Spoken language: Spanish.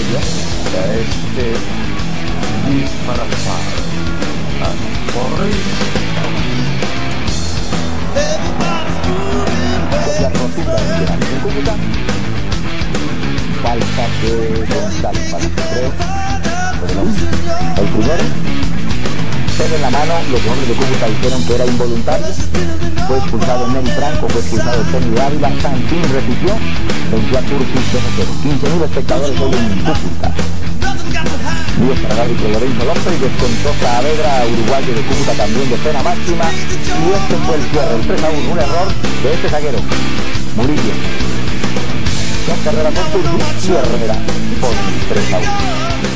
ella, a este disfrazado. La rotunda de Millonarios en Cúcuta. Falta de González para que creo. El primero. Pelo en la mano, los jugadores de Cúcuta dijeron que era involuntario. Fue expulsado Neri Franco, fue expulsado Tony Dávila, Santín repitió, venció a Turquís 2-0. 15.000 espectadores hoy en Cúcuta. Díaz para el árbitro Lorenzo López, descontó Saavedra, uruguayo de Cúcuta también de pena máxima, y este fue el cierre, el 3-1, un error de este zaguero, Murillo. Son carreras por Turquís y Herrera por 3-1.